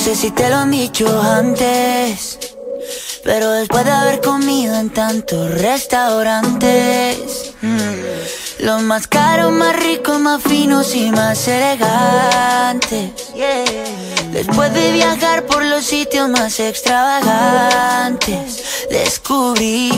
sé si te lo han dicho antes, pero después de haber comido en tantos restaurantes, los más caros, más ricos, más finos y más elegantes, después de viajar por los sitios más extravagantes, descubrí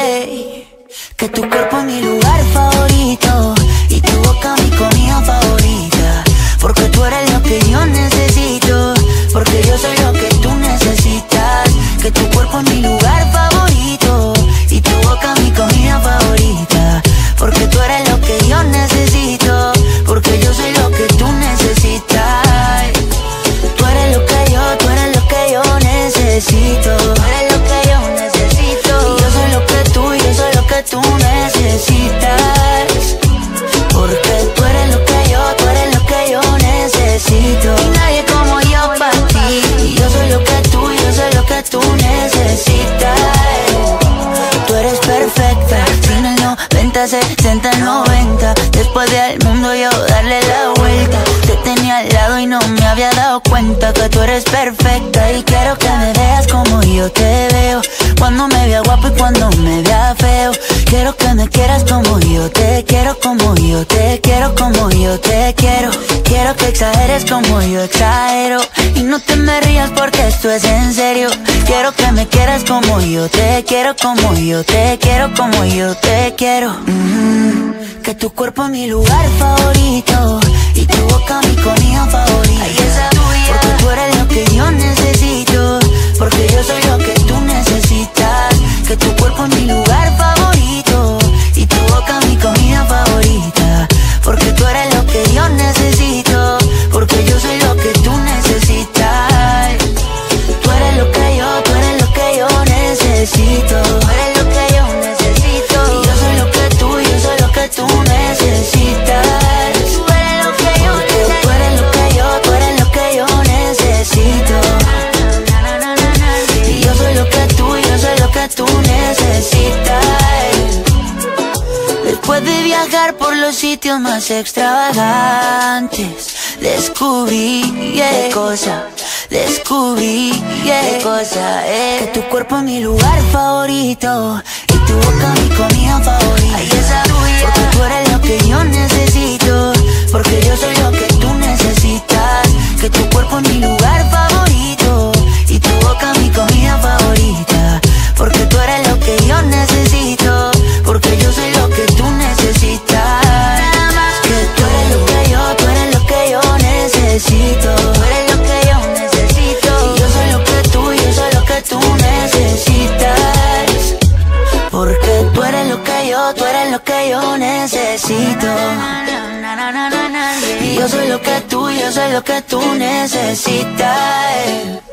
que tu cuerpo es mi lugar favorito y tu boca mi comida favorita, porque tú eres lo que yo necesito, porque yo soy lo que tú necesitas. Que tu cuerpo es mi lugar favorito y tu boca mi comida favorita, porque tú eres lo que yo necesito, porque yo soy lo que tú necesitas. Tú eres lo que yo, tú eres lo que yo necesito. Tú eres lo que yo necesito. Y yo soy lo que tú, yo soy lo que tú necesitas, porque tú eres lo que yo, tú eres lo que yo necesito. Y nadie como yo para ti. Y yo soy lo que tú, yo soy lo que tú necesitas. Tú eres perfecta, sin el 90, 60, 90. Después del mundo yo darle la vuelta. Te tenía al lado y no me había dado cuenta que tú eres perfecta. Y quiero que me veas como yo te veo, cuando me vea guapo y cuando me vea feo. Quiero que me quieras como yo te quiero, como yo te quiero, como yo te quiero. Quiero que exageres como yo exagero, y no te me rías porque esto es en serio. Quiero que me quieras como yo te quiero, como yo te quiero, como yo te quiero. Que tu cuerpo es mi lugar favorito y tu boca mi comida favorita. Ay, esa tuya. Porque tú eres lo que yo necesito, porque yo soy lo que tú necesitas. Que tu cuerpo es mi lugar favorito y tu boca mi comida favorita, porque tú eres lo que yo necesito, porque yo soy lo que tú necesitas. Tú eres lo que yo, tú eres lo que yo necesito. Tú eres lo que yo necesito. Y yo soy lo que tú, yo soy lo que tú necesitas. Tú eres lo que yo necesito. Tú eres lo que yo, tú eres lo que yo necesito. Y yo soy lo que tú, yo soy lo que tú necesitas. Después de viajar por los sitios más extravagantes, descubrí qué cosa, descubrí qué cosa es. Que tu cuerpo es mi lugar favorito y tu boca mi comida favorita. Ay, esa tuya. Porque tú eres lo que yo necesito, porque yo soy lo que tú necesitas. Que tu cuerpo es mi lugar favorito y tu boca mi comida favorita, porque tú eres lo que yo necesito, porque yo soy lo que tú necesitas. Que tú eres lo que yo, tú eres lo que yo necesito. Tú eres lo que yo necesito. Y yo soy lo que tú, yo soy lo que tú necesitas, porque tú eres lo que yo, tú eres lo que yo necesito. Y yo soy lo que tú, yo soy lo que tú necesitas.